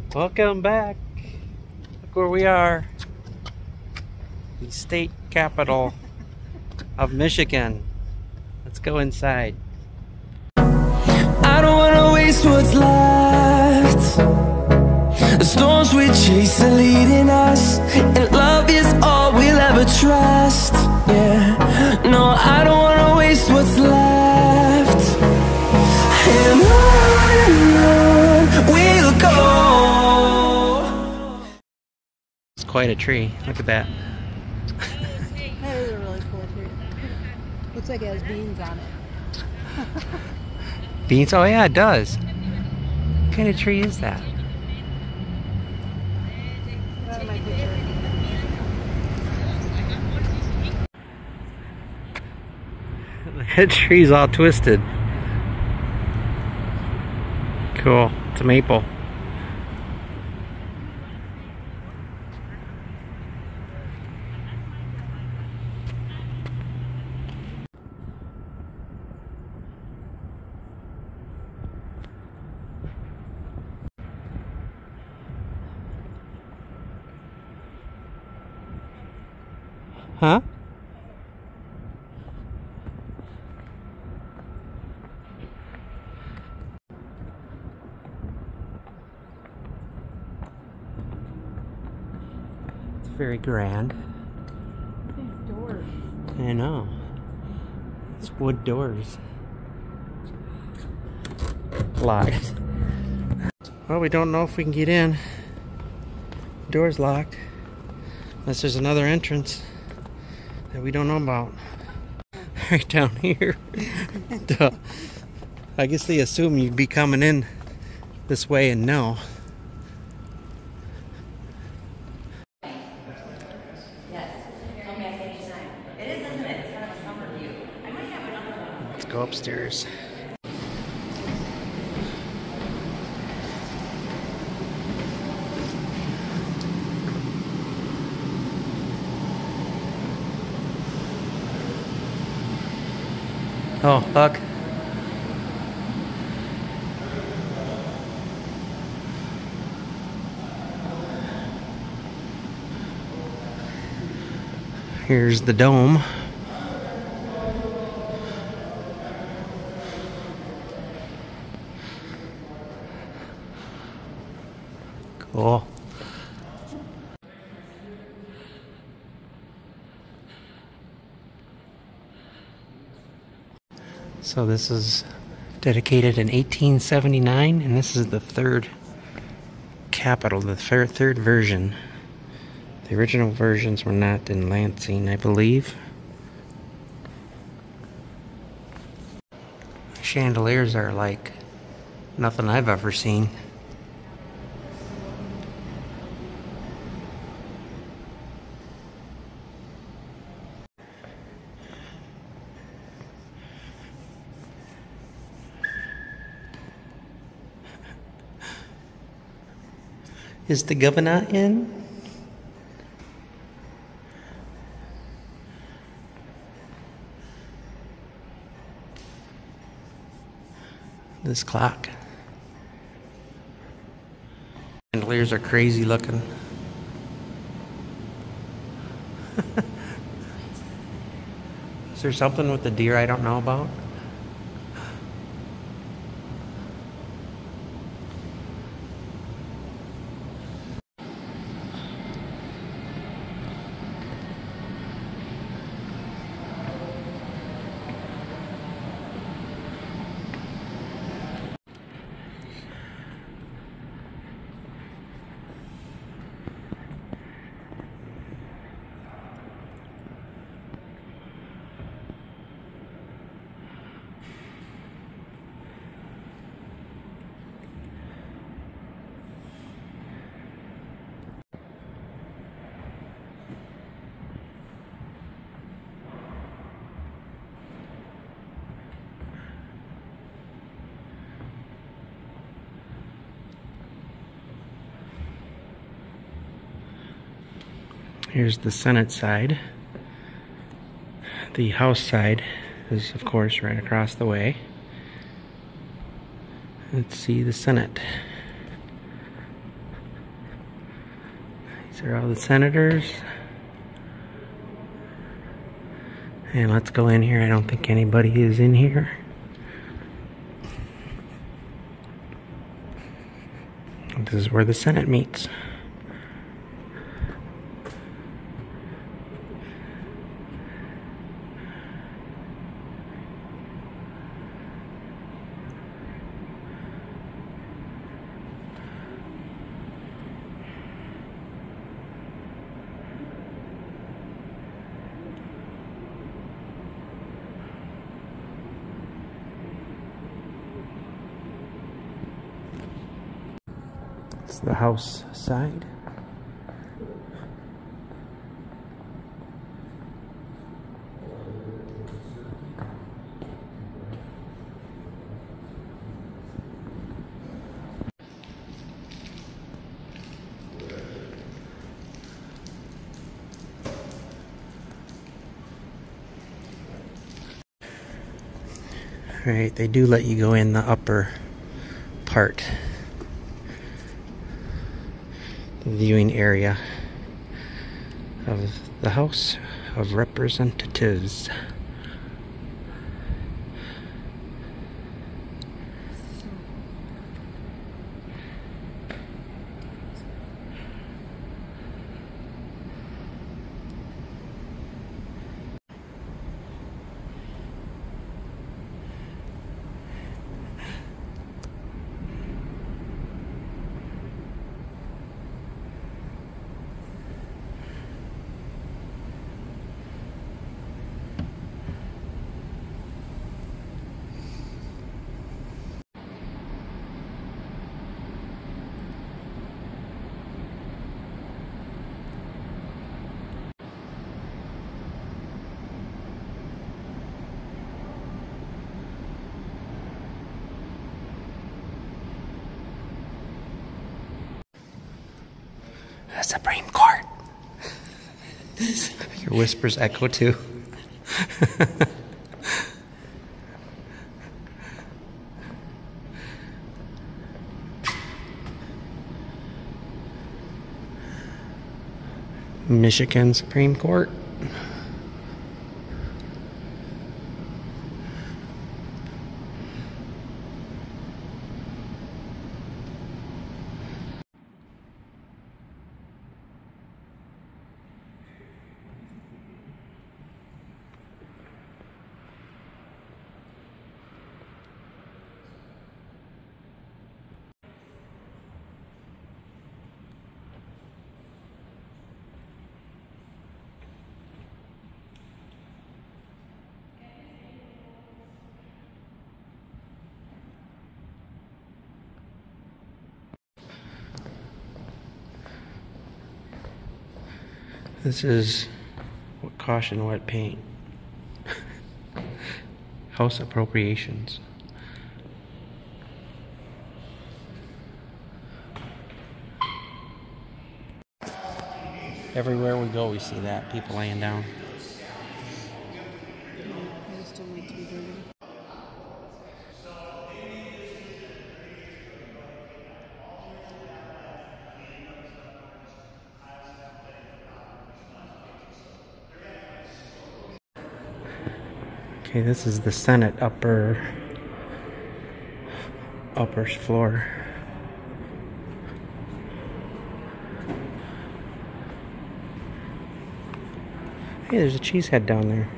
Welcome back. Look where we are. The state capital of Michigan. Let's go inside. I don't wanna waste what's left. The storms we chase are leading us, and love is all we'll ever trust. Yeah, no, I don't wanna waste what's left. And on we'll go. It's quite a tree. Look at that. That is a really cool tree. Looks like it has beans on it. Beans? Oh yeah, it does. What kind of tree is that? That's my picture. That tree's all twisted. Cool. It's a maple. Huh? It's very grand. These doors. I know. It's wood doors. Locked. Well, we don't know if we can get in. Door's locked. Unless there's another entrance that we don't know about. Right down here. Duh. I guess they assume you'd be coming in this way and no. Let's go upstairs. Oh, look. Here's the dome. Cool. So this is dedicated in 1879, and this is the third capital, the third version. The original versions were not in Lansing, I believe. Chandeliers are like nothing I've ever seen. Is the governor in? This clock. Chandeliers are crazy looking. Is there something with the deer I don't know about? Here's the Senate side. The House side is, of course, right across the way. Let's see the Senate. These are all the senators. And let's go in here. I don't think anybody is in here. This is where the Senate meets. It's the House side. Alright, they do let you go in the upper part. The viewing area of the House of Representatives. The Supreme Court. Your whispers echo too. Michigan Supreme Court. This is what caution wet paint. House appropriations. Everywhere we go, we see that. People laying down. I just don't like to be dirty. Okay, this is the Senate upper floor. Hey, there's a cheese head down there.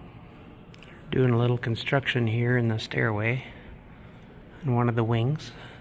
Doing a little construction here in the stairway in one of the wings.